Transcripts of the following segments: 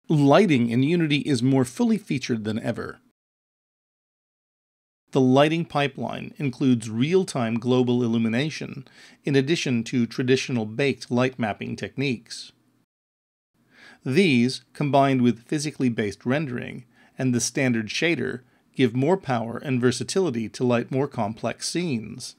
Lighting in Unity is more fully featured than ever. The lighting pipeline includes real-time global illumination, in addition to traditional baked light mapping techniques. These, combined with physically based rendering and the standard shader, give more power and versatility to light more complex scenes.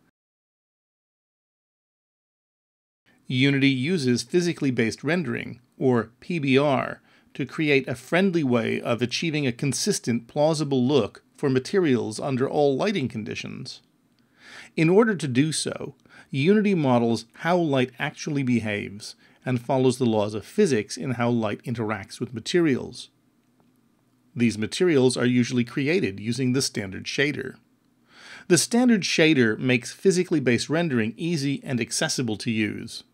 Unity uses physically based rendering, or PBR, to create a friendly way of achieving a consistent, plausible look for materials under all lighting conditions. In order to do so, Unity models how light actually behaves and follows the laws of physics in how light interacts with materials. These materials are usually created using the standard shader. The standard shader makes physically based rendering easy and accessible to use.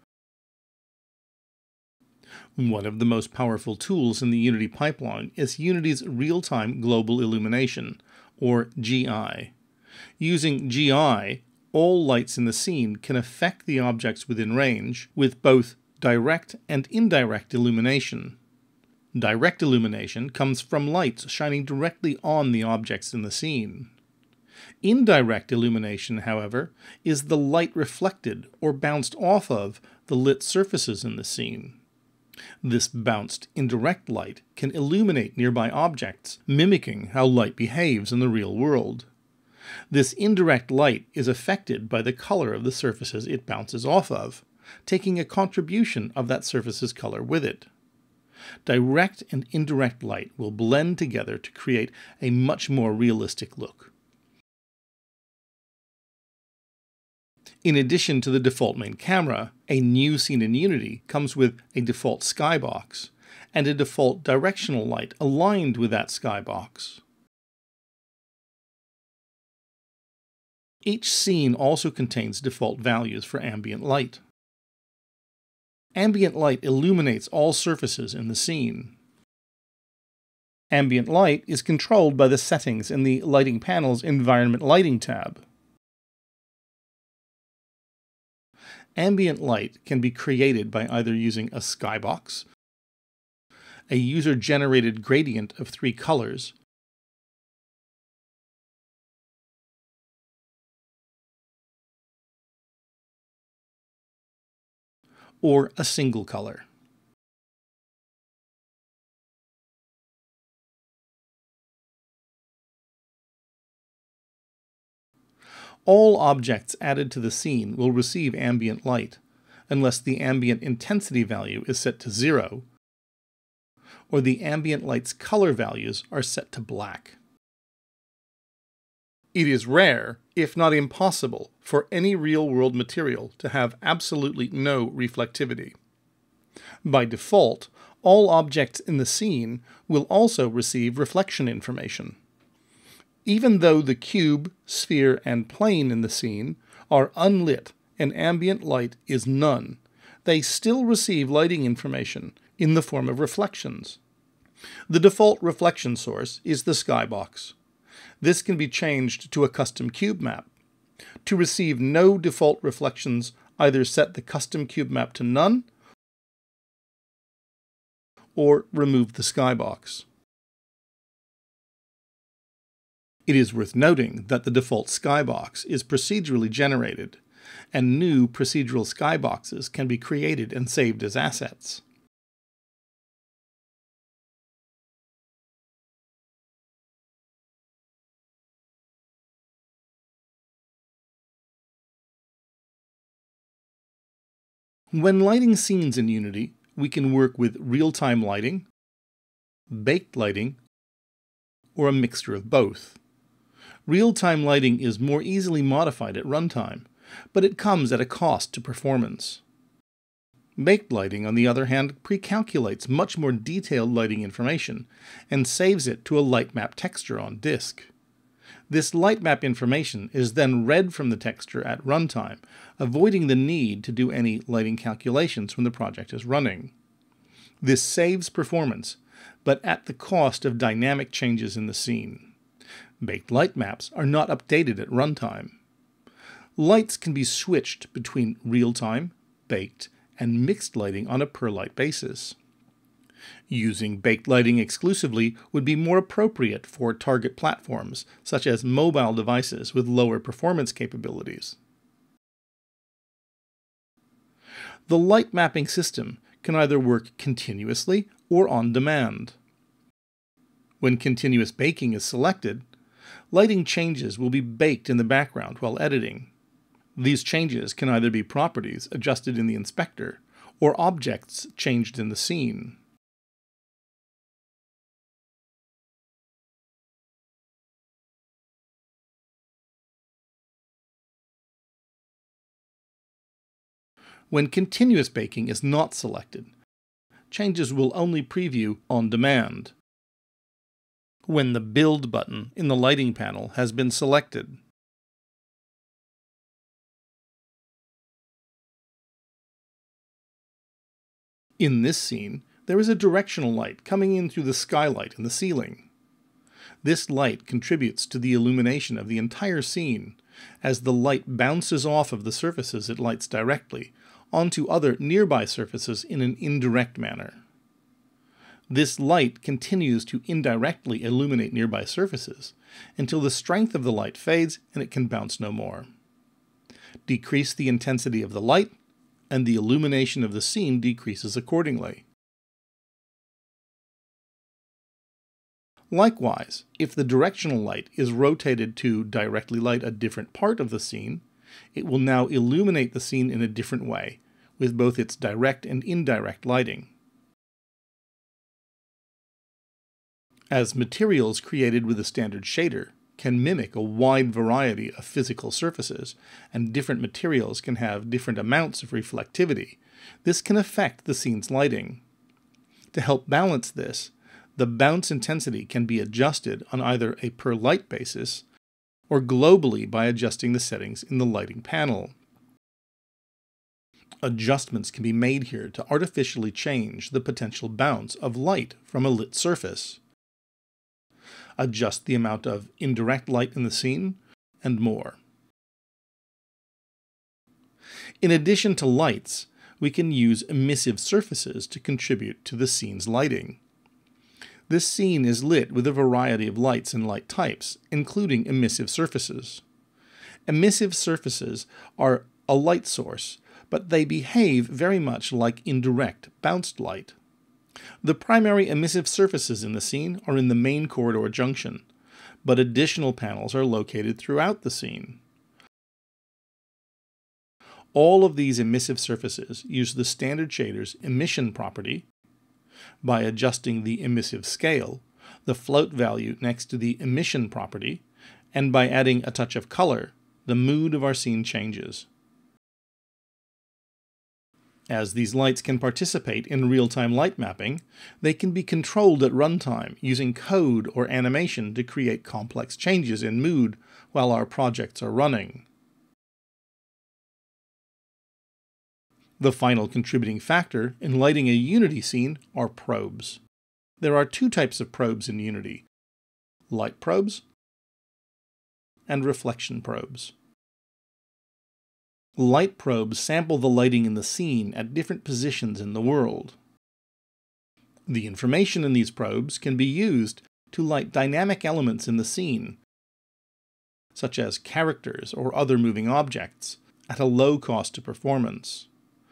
One of the most powerful tools in the Unity pipeline is Unity's Real-Time Global Illumination, or GI. Using GI, all lights in the scene can affect the objects within range with both direct and indirect illumination. Direct illumination comes from lights shining directly on the objects in the scene. Indirect illumination, however, is the light reflected or bounced off of the lit surfaces in the scene. This bounced indirect light can illuminate nearby objects, mimicking how light behaves in the real world. This indirect light is affected by the color of the surfaces it bounces off of, taking a contribution of that surface's color with it. Direct and indirect light will blend together to create a much more realistic look. In addition to the default main camera, a new scene in Unity comes with a default skybox and a default directional light aligned with that skybox. Each scene also contains default values for ambient light. Ambient light illuminates all surfaces in the scene. Ambient light is controlled by the settings in the Lighting panel's Environment Lighting tab. Ambient light can be created by either using a skybox, a user-generated gradient of 3 colors, or a single color. All objects added to the scene will receive ambient light, unless the ambient intensity value is set to 0, or the ambient light's color values are set to black. It is rare, if not impossible, for any real-world material to have absolutely no reflectivity. By default, all objects in the scene will also receive reflection information. Even though the cube, sphere, and plane in the scene are unlit and ambient light is none, they still receive lighting information in the form of reflections. The default reflection source is the skybox. This can be changed to a custom cube map. To receive no default reflections, either set the custom cube map to none or remove the skybox. It is worth noting that the default skybox is procedurally generated, and new procedural skyboxes can be created and saved as assets. When lighting scenes in Unity, we can work with real-time lighting, baked lighting, or a mixture of both. Real-time lighting is more easily modified at runtime, but it comes at a cost to performance. Baked lighting, on the other hand, pre-calculates much more detailed lighting information and saves it to a light map texture on disk. This light map information is then read from the texture at runtime, avoiding the need to do any lighting calculations when the project is running. This saves performance, but at the cost of dynamic changes in the scene. Baked light maps are not updated at runtime. Lights can be switched between real-time, baked, and mixed lighting on a per-light basis. Using baked lighting exclusively would be more appropriate for target platforms, such as mobile devices with lower performance capabilities. The light mapping system can either work continuously or on demand. When continuous baking is selected, lighting changes will be baked in the background while editing. These changes can either be properties adjusted in the inspector or objects changed in the scene. When continuous baking is not selected, changes will only preview on demand when the Build button in the lighting panel has been selected. In this scene, there is a directional light coming in through the skylight in the ceiling. This light contributes to the illumination of the entire scene, as the light bounces off of the surfaces it lights directly onto other nearby surfaces in an indirect manner. This light continues to indirectly illuminate nearby surfaces until the strength of the light fades and it can bounce no more. Decrease the intensity of the light, and the illumination of the scene decreases accordingly. Likewise, if the directional light is rotated to directly light a different part of the scene, it will now illuminate the scene in a different way, with both its direct and indirect lighting. As materials created with a standard shader can mimic a wide variety of physical surfaces, and different materials can have different amounts of reflectivity, this can affect the scene's lighting. To help balance this, the bounce intensity can be adjusted on either a per light basis or globally by adjusting the settings in the lighting panel. Adjustments can be made here to artificially change the potential bounce of light from a lit surface, adjust the amount of indirect light in the scene, and more. In addition to lights, we can use emissive surfaces to contribute to the scene's lighting. This scene is lit with a variety of lights and light types, including emissive surfaces. Emissive surfaces are a light source, but they behave very much like indirect, bounced light. The primary emissive surfaces in the scene are in the main corridor junction, but additional panels are located throughout the scene. All of these emissive surfaces use the standard shader's emission property by adjusting the emissive scale, the float value next to the emission property, and by adding a touch of color, the mood of our scene changes. As these lights can participate in real-time light mapping, they can be controlled at runtime using code or animation to create complex changes in mood while our projects are running. The final contributing factor in lighting a Unity scene are probes. There are two types of probes in Unity: light probes and reflection probes. Light probes sample the lighting in the scene at different positions in the world. The information in these probes can be used to light dynamic elements in the scene, such as characters or other moving objects, at a low cost to performance.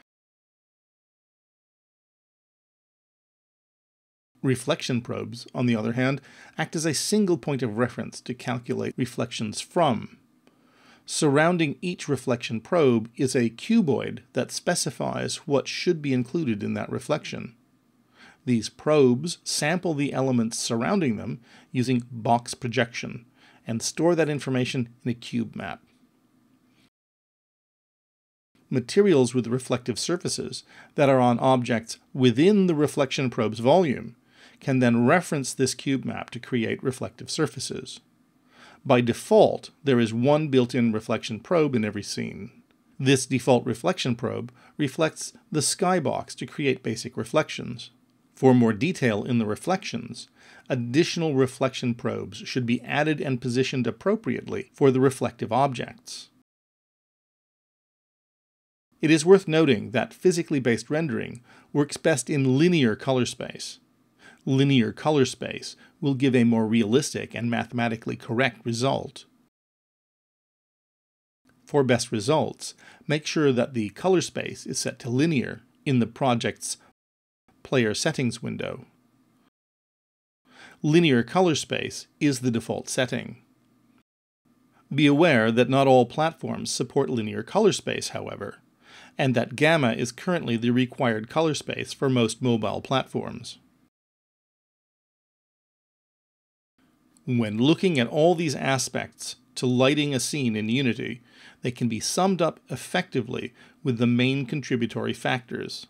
Reflection probes, on the other hand, act as a single point of reference to calculate reflections from. Surrounding each reflection probe is a cuboid that specifies what should be included in that reflection. These probes sample the elements surrounding them using box projection and store that information in a cube map. Materials with reflective surfaces that are on objects within the reflection probe's volume can then reference this cube map to create reflective surfaces. By default, there is one built-in reflection probe in every scene. This default reflection probe reflects the skybox to create basic reflections. For more detail in the reflections, additional reflection probes should be added and positioned appropriately for the reflective objects. It is worth noting that physically based rendering works best in linear color space. Linear color space will give a more realistic and mathematically correct result. For best results, make sure that the color space is set to linear in the project's Player Settings window. Linear color space is the default setting. Be aware that not all platforms support linear color space, however, and that Gamma is currently the required color space for most mobile platforms. When looking at all these aspects to lighting a scene in Unity, they can be summed up effectively with the main contributory factors: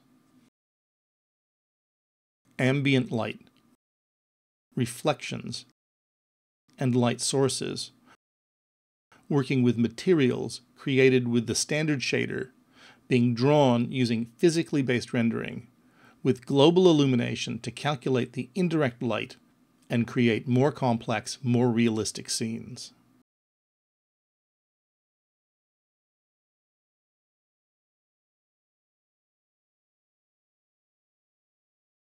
ambient light, reflections, and light sources, working with materials created with the standard shader, being drawn using physically based rendering, with global illumination to calculate the indirect light and create more complex, more realistic scenes.